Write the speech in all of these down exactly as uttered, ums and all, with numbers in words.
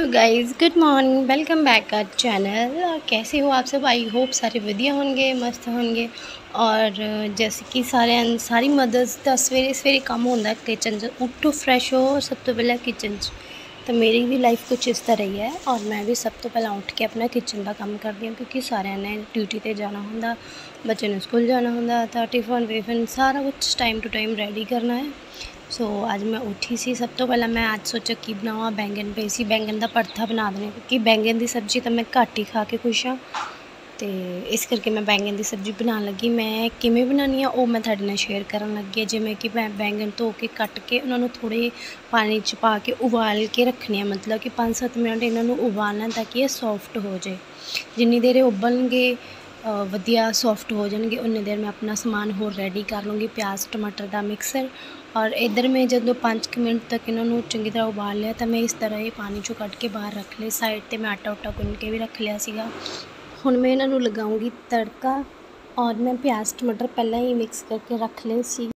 Guys, good morning, welcome back our channel. कैसे हो आप सब? आई होप सारे वधिया होंगे, मस्त होंगे। और जैसे कि सारे सारी मदर्स का सवेरे सवेरे काम होंदा किचन च, उठो फ्रैश हो और सब तो पहले किचन च। तो मेरी भी लाइफ कुछ इस तरह ही है और मैं भी सब तो पहले उठ के अपना किचन का काम करती हूँ, क्योंकि सारे ने ड्यूटी ते जाना होंदा, बच्चे ने स्कूल जाना होंदा, तो टिफन विफन सारा कुछ टाइम टू टाइम रेडी करना है। सो so, आज मैं उठी सी, सब तो पहले मैं आज सोचा कि बनावा बैंगन पे सी बैंगन का भरथा बना देने, क्योंकि बैंगन की सब्जी तो मैं घट ही खा के खुश हाँ। तो इस करके मैं बैंगन की सब्जी बना लगी। मैं किमें बनानी है वो मैं तुहाडे नाल शेयर करन लगी। जिवें कि मैं बैंगन धो के कट के उन्होंने थोड़े पानी च पा के उबाल के रखने, मतलब कि पाँच सत्त मिनट इन्होंने उबालना ताकि ये सॉफ्ट हो जाए। जिन्नी देर उबलणगे वधिया सॉफ्ट हो जाएंगे, उन्नी देर मैं अपना समान होर रेडी कर लूँगी, प्याज टमाटर का मिक्सर। और इधर मैं जो पाँच मिनट तक इन्होंने चंगी तरह उबाल लिया, तो मैं इस तरह ही पानी चो कट के बाहर रख लिया। साइड पर मैं आटा उटा गुन के भी रख लिया सीगा। हुण मैं इन्हों लगाऊँगी तड़का, और मैं प्याज टमाटर पहले ही मिक्स करके रख ले सी।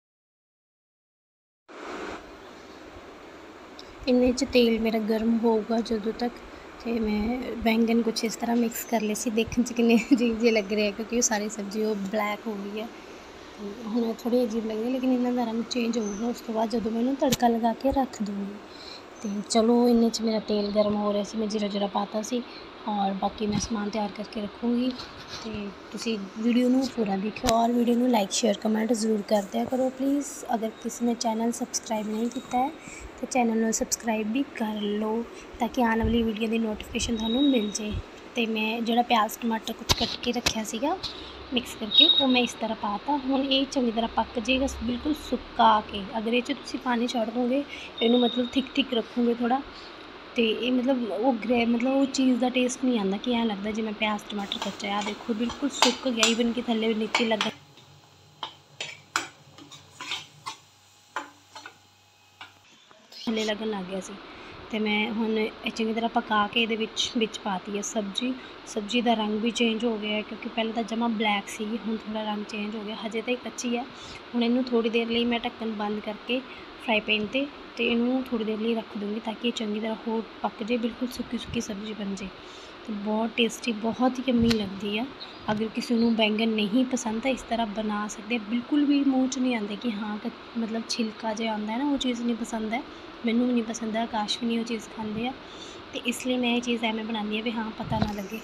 इन्ने च तेल मेरा गर्म होगा जदों तक, तो मैं बैंगन कुछ इस तरह मिक्स कर ले सी। देखने च कितने अजीब जे लग रहे हैं, क्योंकि वो सारी सब्जी वो ब्लैक हो गई है। हुण थोड़ी अजीब लग रही है, लेकिन इन्हों का रंग चेंज होगा उस तो बाद जो मैं इन्हूं तड़का लगा के रख दूँगी। तो चलो इन्ने च मेरा तेल गर्म हो रहा सी, मैं जीरा जीरा पाता सी, और बाकी मैं समान तैयार करके रखूँगी। तो तुसी वीडियो नूं पूरा देखो, और वीडियो नूं लाइक शेयर कमेंट जरूर कर दिया करो प्लीज़। अगर किसी ने चैनल सबसक्राइब नहीं किया है तो चैनल नूं सबसक्राइब भी कर लो, ताकि आने वाली वीडियो की नोटिफिकेशन थानूं मिल जाए। तो मैं जो प्याज टमाटर कुछ कट के रखा सीगा मिक्स करके, वो मैं इस तरह पाता। हुण ये चंगी तरह पक जाएगा बिल्कुल सुक्का के। अगर ये तुसी पानी छड़ दोगे, इनू मतलब थिक थिक रखोगे थोड़ा, तो ये मतलब वो ग्रे मतलब वो चीज़ का टेस्ट नहीं आता कि ऐ लगता जिवें प्याज टमाटर कच्चा है। देखो बिल्कुल सुक गया, ईवन कि थल्ले नीचे लग थल्ले लगन लग गया सी। तो मैं हुण चंगी तरह पका के ये विच पाती है सब्जी। सब्जी का रंग भी चेंज हो गया है, क्योंकि पहले तो जमा ब्लैक सी, हुण थोड़ा रंग चेंज हो गया। हजे तो कच्ची है। हुण इनू थोड़ी देर लिए मैं ढक्कन बंद करके फ्राई पैन ते ते इनू थोड़ी देर लिए रख दूँगी, ताकि ये चंगी तरह होर पक जाए, बिल्कुल सुक्की सुक्की सब्जी बन जाए। तो बहुत टेस्टी, बहुत ही यम्मी लगती है। अगर किसी को बैंगन नहीं पसंद तो इस तरह बना सकते, बिल्कुल भी मूँह च नहीं आते कि हाँ मतलब छिलका जो आता है ना, वो चीज़ नहीं पसंद है। मैनू भी नहीं पसंद है, आकाश भी नहीं वो चीज़ खाते हैं। तो इसलिए मैं ये चीज़ एवें बनानी है भी हाँ पता ना लगे।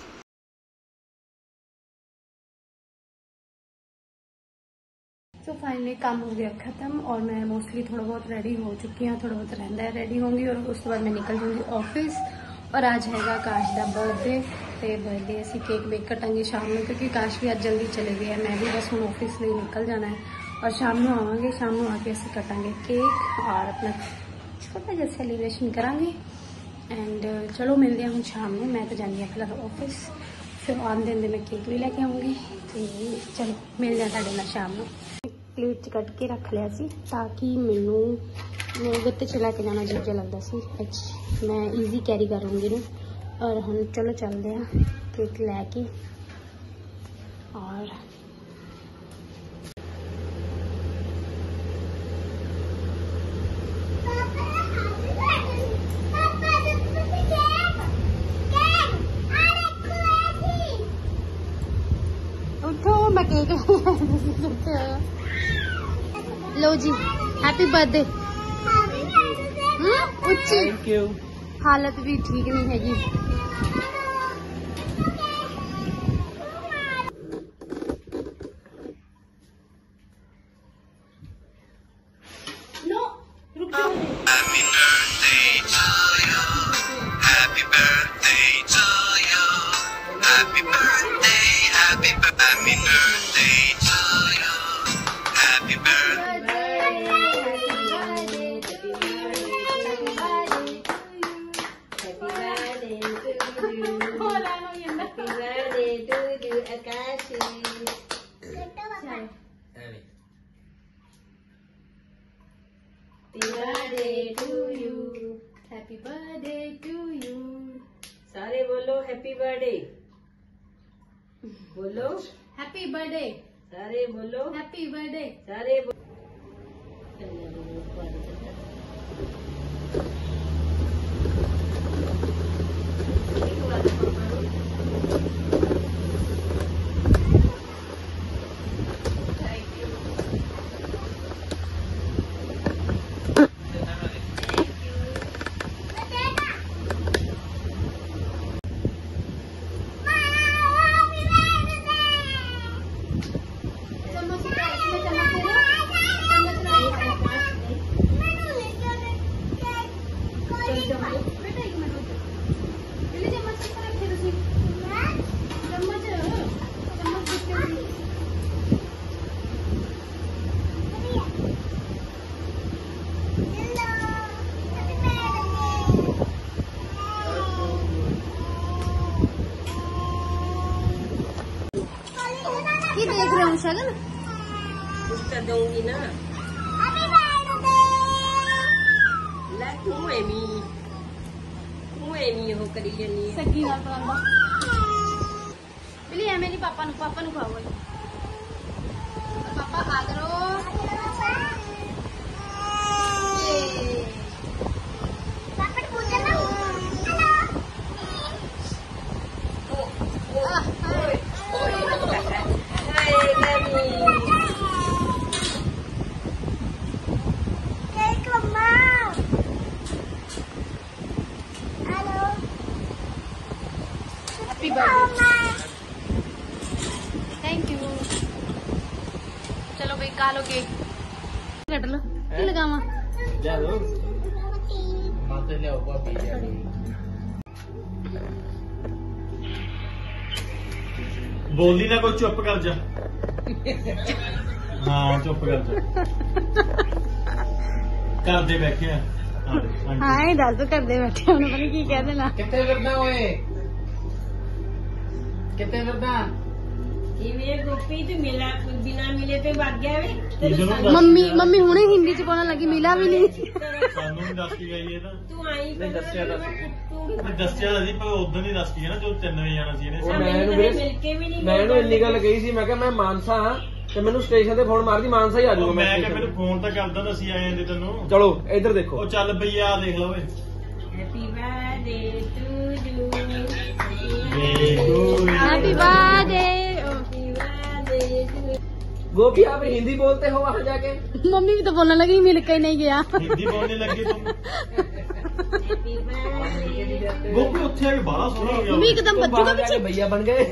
तो फाइनली काम हो गया ख़त्म, और मैं मोस्टली थोड़ा बहुत रेडी हो चुकी हूँ। थोड़ा बहुत रहता है रेडी होंगी, और उस बाद मैं निकल जाऊँगी ऑफिस। और आज है आकाश का बर्थडे, तो बर्थडे असी केक वेक कटांगे शाम में, क्योंकि आकाश भी अज जल्दी चले गए हैं। मैं भी बस हम ऑफिस लिए निकल जाना है, और शाम में आवांगे। शाम में आके असी कटांगे केक और अपना छोटा जिहा सैलीब्रेशन करांगे। एंड चलो मिलते हैं हम शाम में। मैं तो जानी है फिलहाल ऑफिस, फिर आंदे आंदे मैं केक भी लैके आऊँगी। तो चलो मिलते हैं तुहाडे नाल शाम में। प्लेट च कट के रख लिया सी, ताकि मैनू गत्ते च लैके जाना अजीब जिहा लगदा सी। मैं ईजी कैरी कर लूँगी ना। और हम चलो चलते हैं केक लैके। और उठो मैं केक लो जी, हैप्पी बर्थडे। उच्ची हालत भी ठीक नहीं हैगी। नो रुक जाओ। Happy birthday to you, happy birthday to you, happy birthday, happy happy birthday to you, happy birthday. Happy birthday to you. सारे बोलो हैप्पी बर्थडे, बोलो हैप्पी बर्थडे, सारे बोलो हैप्पी बर्थडे, सारे बोलो। देख रहे हो शगन? कुछ तो दूंगी ना। ला तू एमी तू एमी हो करी जनी सगी नाल परांदा बिली है मेरी पापा नु पापा नु खाओ पापा खा करो पापा को पूछना हैप्पी बर्थडे थैंक यू चलो भाई खा लो केक कट लो की लगावा जा लो माते ले आओ पापी बोली ना कोई चुप कर जा हाँ चुप कर जा कर दे बैठे हैं हाँ ये दस तो कर दे बैठे उन्होंने पता की कह देना कितने करना ओए कितने करना इवे गोपी तो मिला बिना मिले पे भाग गया वे मम्मी मम्मी हुणे हिंदी च बोलने लगी मिला भी नहीं ਸਾਨੂੰ ਨਹੀਂ ਦੱਸ ਕੇ ਗਈ ਇਹ ਤਾਂ तू आई नहीं दसिया था तू ਮੈਂ ਦੱਸਿਆ ਤਾਂ ਸੀ ਪਰ ਉਦੋਂ ਨਹੀਂ ਦੱਸ ਕੇ ਗਿਆ ਨਾ ਜੋ ਤਿੰਨ ਵਜੇ ਜਾਣਾ ਸੀ ਇਹਨੇ ਉਹ ਮੈਂ ਮੈਨੂੰ ਇਹਨੂੰ ਕਦੇ ਵੀਰੇ- ਮਿਲ ਕੇ ਵੀ ਨਹੀਂ ਮੈਂ ਇਹਨੂੰ ਇੰਨੀ ਗੱਲ ਕਹੀ ਸੀ ਮੈਂ ਕਿਹਾ ਮੈਂ ਮਾਨਸਾ ਹਾਂ ਤੇ ਮੈਨੂੰ ਸਟੇਸ਼ਨ ਤੇ ਫੋਨ ਮਾਰਦੀ ਮਾਨਸਾ ਹੀ ਆ ਉਹ ਜਾਊਗਾ ਮੈਂ ਕਿਹਾ station ਮੈਨੂੰ ਫੋਨ ਤਾਂ ਕਰਦਾ ਤਾਂ ਅਸੀਂ ਆਏ ਜਾਂਦੇ ਤੈਨੂੰ ਚਲੋ ਇੱਧਰ ਦੇਖੋ ਉਹ ਚੱਲ ਬਈ ਆ ਦੇਖ ਲਓ ਓਏ happy birthday to you happy birthday happy birthday to Gopi आप हिंदी बोलते हो वहाँ जाके मम्मी भी तो बोलने लगी मिल के नहीं गया ਹਿੰਦੀ ਬੋਲਣੇ ਲੱਗੇ ਤੂੰ हैप्पी बर्थडे ਗੋਪੀ ਉੱਥੇ ਆ ਕੇ ਬਾਹਲਾ ਸੋਹਣਾ ਹੋ ਗਿਆ मम्मी एकदम तुम बच्चों का बाहर पीछे जाके भैया बन गए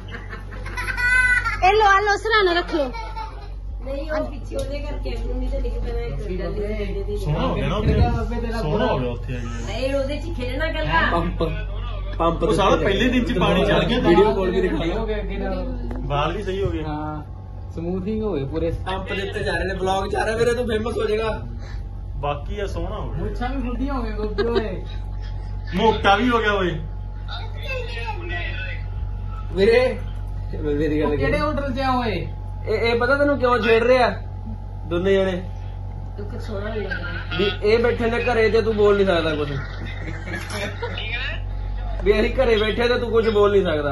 ए लो आ लो सराहना रख लो नहीं वो पीछे होने करके नहीं तो लिख देना एक जल्दी जल्दी ਸੋਹਣਾ ਹੋ ਗਿਆ ਨਾ ਉੱਥੇ ਸੋਹਣਾ ਹੋ ਗਿਆ ਉੱਥੇ ਆ ਕੇ नहीं ਉਹਦੇ ਚ ਖੇਡਣਾ ਗੱਲਾਂ पंप पंप ਉਹ ਸਾਲਾ ਪਹਿਲੇ ਦਿਨ ਚ ਪਾਣੀ ਚੜ ਗਿਆ वीडियो कॉल भी दिखा ਬਾਲ ਵੀ ਸਹੀ ਹੋ ਗਏ हाँ स्मूथिंग हो गई पूरे पंप देते जा रहे हैं ब्लॉग जा रहा है मेरे तो फेमस हो जाएगा ਬਾਕੀ ਆ ਸੋਹਣਾ ਹੋ ਗਿਆ मुच्छा भी खुलती हो गई गोपी ओए ਮੋਟਾ ਵੀ ਹੋ ਗਿਆ ਓਏ ਵੀਰੇ ਮੇਰੀ ਗੱਲ ਕਿਹੜੇ ਹੋਟਲ ਤੇ ਆ ਓਏ ਇਹ ਇਹ ਪਤਾ ਤੈਨੂੰ ਕਿਉਂ ਛੇੜ ਰਿਹਾ ਦੋਨੇ ਜਣੇ ਤੂੰ ਕਿ ਸੋਹਣਾ ਨਹੀਂ ਲੱਗਦਾ ਵੀ ਇਹ ਬੈਠੇ ਨੇ ਘਰੇ ਤੇ ਤੂੰ ਬੋਲ ਨਹੀਂ ਸਕਦਾ ਕੁਝ ਵੀ ਅਸੀਂ ਘਰੇ ਬੈਠੇ ਤੇ ਤੂੰ ਕੁਝ ਬੋਲ ਨਹੀਂ ਸਕਦਾ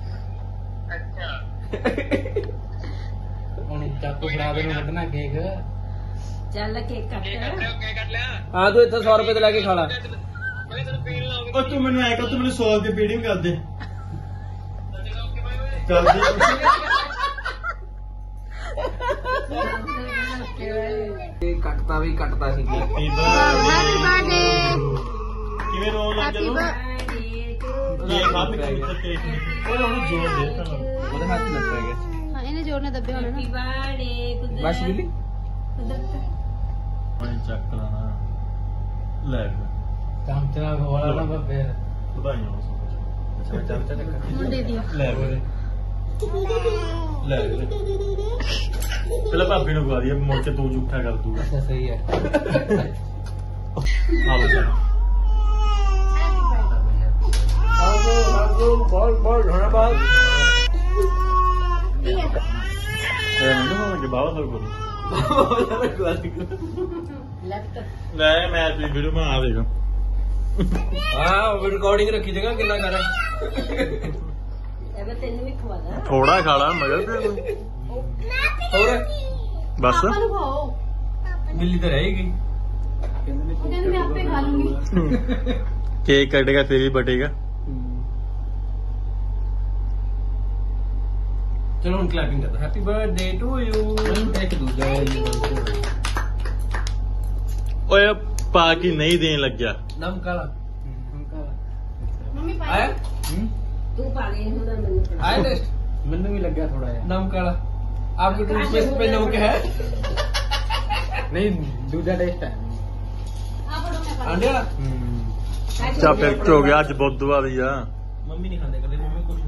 ਹੁਣ ਚਾਕੂ ਫੜਾ ਦੇ ਨੂੰ ਕੱਢਣਾ ਕੇਕ ਚੱਲ ਕੇਕ ਕੱਟ ਹਾਂ ਤੂੰ ਇੱਥੇ ਸੌ ਰੁਪਏ ਤੇ ਲੈ ਕੇ ਖਾ ਲਾ ਉਹ ਤੂੰ ਮੈਨੂੰ ਐ ਕਰ ਤੂੰ ਮੈਨੂੰ ਸੌ ਦੀ ਪੀੜਿੰਗ ਕਰ ਦੇ ਚੱਲ ਜੀ ਇਹ ਕੱਟਤਾ ਵੀ ਕੱਟਤਾ ਸੀ ਹੈਪੀ हैप्पी ਬਰਥਡੇ बर्थडे ਕਿਵੇਂ ਰੋਣ ਲੱਗ हैप्पी ਜਦੋਂ ਇਹ ਹੱਥ ਕਿੱਥੇ ਤੇ ਓਏ ਉਹਨੂੰ ਜੋੜ ਦੇ ਤੁਹਾਨੂੰ ਉਹਦੇ ਹੱਥ ਲੱਗਾ ਗਿਆ हाँ इन्हें जोड़ने दबे होने ਹੈਪੀ ना ਬਰਥਡੇ ਕੁਦਰਤ ਬਸ ਬਿੱਲੀ ਕੁਦਰਤ ਪਾਣੀ ਚੱਕ ਲਾਣਾ ਲੈ ਚਮਚਾ ਖੋਲਾ ਨਾ ਬੱਬੇ ਵਧਾਈਆਂ ਹੋਣ ਅੱਛਾ ਚਮਚਾ ਚੱਕ मुंह दे दियो ਲੈ ਵੀਰੇ ਲੈ ਵੀਰੇ ਪਹਿਲਾਂ ਭਾਬੀ ਨੂੰ ਖਵਾ ਦਈਏ ਮੁੜ ਕੇ ਤੂੰ ਝੂਠਾ ਕਰ ਦੂਗਾ ਅੱਛਾ ਸਹੀ ਹੈ ਆ ਲੋ ਚਲੋ ਆਗੋ ਆਗੋ ਬੋਲ ਬੋਲ ਹੋਣਾ ਬਾਤ ਇਹ ਮੈਨੂੰ ਨਾ ਲੱਗੇ ਬਾਹਰ ਸਰ ਕੋਲ ਲੈਫਟ ਲੈ ਮੈਂ ਆਪਣੀ ਵੀਡੀਓ ਮੈਂ ਆ ਦੇਗਾ ਹਾਂ ਰਿਕਾਰਡਿੰਗ ਰੱਖੀ ਜਗਾ ਕਿੰਨਾ ਕਰ ਐਵੇਂ ਤੈਨੂੰ ਵੀ ਖਵਾਦਾ ਥੋੜਾ ਖਾ ਲਾ ਮਗਰ ਤੇ ਹੋਰ ਬਸ पापा नु खाओ ਬਿੱਲੀ ਤਾਂ ਰਹੇਗੀ कहते मैं आपे खा लूंगी केक कटेगा फिर ही बटेगा ਚਲੋ ਹੁਣ ਕਲੈਪਿੰਗ ਕਰਦਾ ਹੈਪੀ ਬਰਥਡੇ ਟੂ ਯੂ ਇੱਕ ਦੂਜਾ ओए पाकि नहीं देने लग गया ਨਮ ਕਾਲਾ मम्मी पाई ਆਇਆ ਤੂੰ ਪਾ ਲੈ ਹੁਣ ਮੈਨੂੰ ਆਇਆ ਟੈਸਟ ਮੈਨੂੰ ਵੀ ਲੱਗਿਆ ਥੋੜਾ ਜਿਹਾ ਨਮ ਕਾਲਾ आपके टूथपेस्ट पे नमक है ਨਹੀਂ ਦੂਜਾ ਟੇਸਟ ਹੈ आप बोलो मैं खा आंडे वाला चा फिर हो गया अज बुधवार ही आ मम्मी नहीं खाते कभी मम्मी कुछ